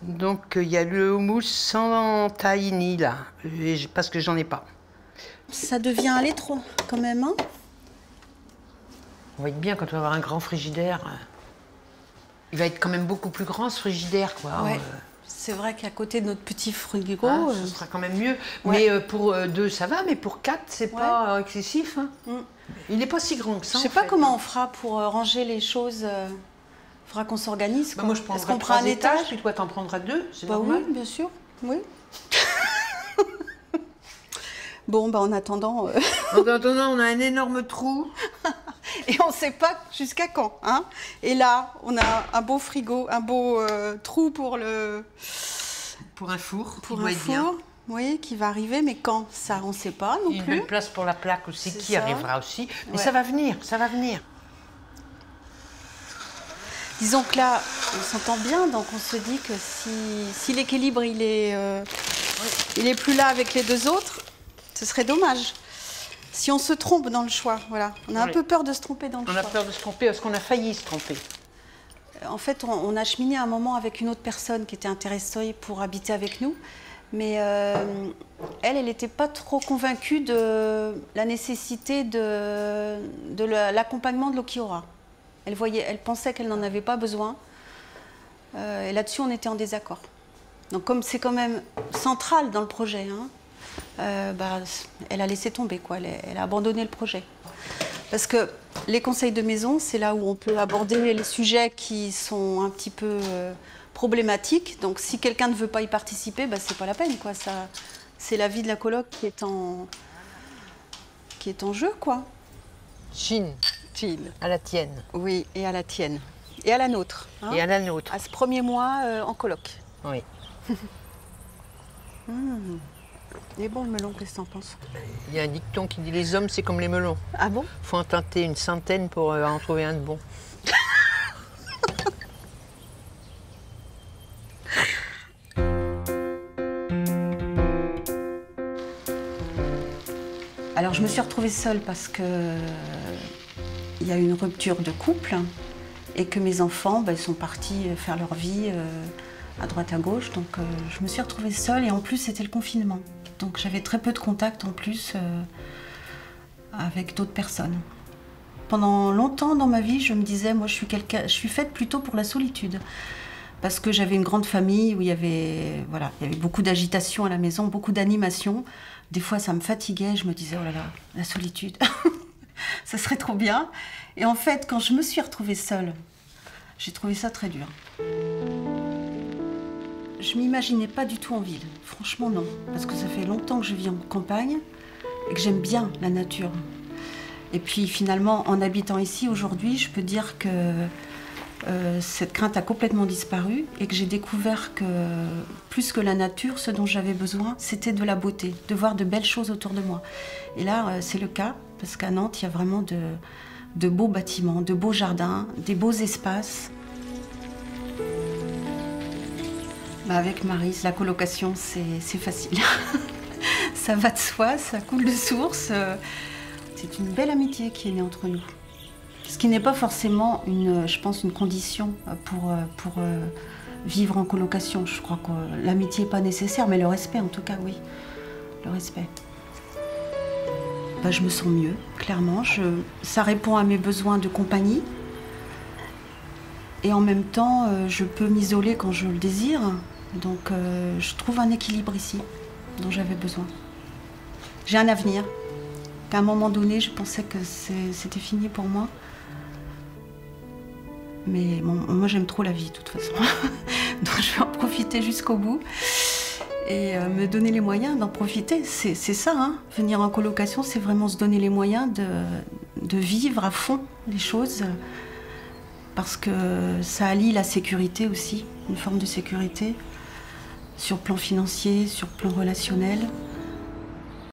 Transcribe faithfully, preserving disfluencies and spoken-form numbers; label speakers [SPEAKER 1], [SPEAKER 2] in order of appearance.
[SPEAKER 1] Donc il y a le houmous sans tahini là, et je- parce que j'en ai pas.
[SPEAKER 2] Ça devient à l'étroit quand même, hein?
[SPEAKER 1] On va être bien quand on va avoir un grand frigidaire. Il va être quand même beaucoup plus grand ce frigidaire, quoi.
[SPEAKER 2] Ouais.
[SPEAKER 1] Euh,
[SPEAKER 2] C'est vrai qu'à côté de notre petit frigo,
[SPEAKER 1] hein,
[SPEAKER 2] euh,
[SPEAKER 1] ce sera quand même mieux.
[SPEAKER 2] Ouais.
[SPEAKER 1] Mais euh, pour euh, deux, ça va, mais pour quatre, c'est
[SPEAKER 2] Ouais.
[SPEAKER 1] pas euh, excessif. Hein.
[SPEAKER 2] Mm.
[SPEAKER 1] Il n'est pas si grand que ça.
[SPEAKER 2] je sais
[SPEAKER 1] en
[SPEAKER 2] pas
[SPEAKER 1] fait.
[SPEAKER 2] comment on fera pour euh, ranger les choses. euh, faudra qu'on s'organise.
[SPEAKER 1] Bah,
[SPEAKER 2] quoi.
[SPEAKER 1] moi, je
[SPEAKER 2] Est-ce
[SPEAKER 1] prendrai
[SPEAKER 2] qu'on prend
[SPEAKER 1] trois
[SPEAKER 2] un
[SPEAKER 1] étages,
[SPEAKER 2] étage?
[SPEAKER 1] puis toi, t'en prendras deux. C'est
[SPEAKER 2] Bah
[SPEAKER 1] normal.
[SPEAKER 2] oui, bien sûr. Oui. Bon, bah en attendant, euh,
[SPEAKER 1] En attendant, on a un énorme trou.
[SPEAKER 2] et on sait pas jusqu'à quand, hein. Et là, on a un beau frigo, un beau euh, trou pour le
[SPEAKER 1] Pour un four.
[SPEAKER 2] pour
[SPEAKER 1] qui doit
[SPEAKER 2] un
[SPEAKER 1] être bien.
[SPEAKER 2] four, oui, qui va arriver, mais quand ça, on sait pas non
[SPEAKER 1] Une
[SPEAKER 2] plus.
[SPEAKER 1] belle place pour la plaque aussi,
[SPEAKER 2] C'est
[SPEAKER 1] qui
[SPEAKER 2] ça.
[SPEAKER 1] arrivera aussi. Mais
[SPEAKER 2] Ouais.
[SPEAKER 1] ça va venir, ça va venir.
[SPEAKER 2] Disons que là, on s'entend bien, donc on se dit que si, si l'équilibre il est euh, il est plus là avec les deux autres, ce serait dommage. Si on se trompe dans le choix, voilà. On a un
[SPEAKER 1] Oui.
[SPEAKER 2] peu peur de se tromper dans le
[SPEAKER 1] On
[SPEAKER 2] choix.
[SPEAKER 1] a peur de se tromper parce qu'on a failli se tromper.
[SPEAKER 2] En fait, on, on a cheminé un moment avec une autre personne qui était intéressée pour habiter avec nous. Mais euh, elle, elle n'était pas trop convaincue de la nécessité de, de la- l'accompagnement de l'Okiora. Elle, voyait, elle pensait qu'elle n'en avait pas besoin. Euh, et là-dessus, on était en désaccord. Donc comme c'est quand même central dans le projet, hein, euh, bah, elle a laissé tomber, quoi. Elle, elle a abandonné le projet. Parce que les conseils de maison, c'est là où on peut aborder les sujets qui sont un petit peu euh, problématiques. Donc si quelqu'un ne veut pas y participer, bah, c'est pas la peine, quoi. Ça, c'est la vie de la coloc qui est en, qui est en jeu, quoi.
[SPEAKER 1] Chine,
[SPEAKER 2] Chill.
[SPEAKER 1] à la tienne.
[SPEAKER 2] Oui, et à la tienne. Et à la nôtre. hein.
[SPEAKER 1] Et à la nôtre.
[SPEAKER 2] À ce premier mois euh, en coloc.
[SPEAKER 1] Oui.
[SPEAKER 2] Mmh. Il est bon le melon, qu'est-ce que t'en penses?
[SPEAKER 1] Il y a un dicton qui dit les hommes, c'est comme les melons.
[SPEAKER 2] Ah bon?
[SPEAKER 1] Faut en teinter une centaine pour euh, en trouver un de bon.
[SPEAKER 2] Alors je me suis retrouvée seule parce que euh, il y a eu une rupture de couple et que mes enfants ben, sont partis faire leur vie euh, à droite à gauche. Donc euh, je me suis retrouvée seule et en plus c'était le confinement. Donc j'avais très peu de contact en plus euh, avec d'autres personnes. Pendant longtemps dans ma vie, je me disais, moi je suis, quelqu'un, je suis faite plutôt pour la solitude. Parce que j'avais une grande famille où il y avait, voilà, il y avait beaucoup d'agitation à la maison, beaucoup d'animation. Des fois, ça me fatiguait. Je me disais, oh là là, la solitude, ça serait trop bien. Et en fait, quand je me suis retrouvée seule, j'ai trouvé ça très dur. Je m'imaginais pas du tout en ville. Franchement, non. Parce que ça fait longtemps que je vis en campagne et que j'aime bien la nature. Et puis finalement, en habitant ici aujourd'hui, je peux dire que Euh, cette crainte a complètement disparu et que j'ai découvert que plus que la nature, ce dont j'avais besoin, c'était de la beauté, de voir de belles choses autour de moi. Et là, euh, c'est le cas, parce qu'à Nantes, il y a vraiment de, de beaux bâtiments, de beaux jardins, des beaux espaces. Bah, avec Maryse, la colocation, c'est facile. Ça va de soi, ça coule de source. C'est une belle amitié qui est née entre nous. Ce qui n'est pas forcément, une, je pense, une condition pour, pour euh, vivre en colocation. Je crois que l'amitié n'est pas nécessaire, mais le respect, en tout cas, oui. Le respect. Bah, je me sens mieux, clairement. Je, ça répond à mes besoins de compagnie. Et en même temps, euh, je peux m'isoler quand je le désire. Donc, euh, je trouve un équilibre ici, dont j'avais besoin. J'ai un avenir. Qu'à un moment donné, je pensais que c'était fini pour moi. Mais bon, moi, j'aime trop la vie, de toute façon. Donc, je vais en profiter jusqu'au bout. Et euh, me donner les moyens d'en profiter. C'est ça, hein. Venir en colocation, c'est vraiment se donner les moyens de, de vivre à fond les choses. Parce que ça allie la sécurité aussi, une forme de sécurité, sur le plan financier, sur le plan relationnel.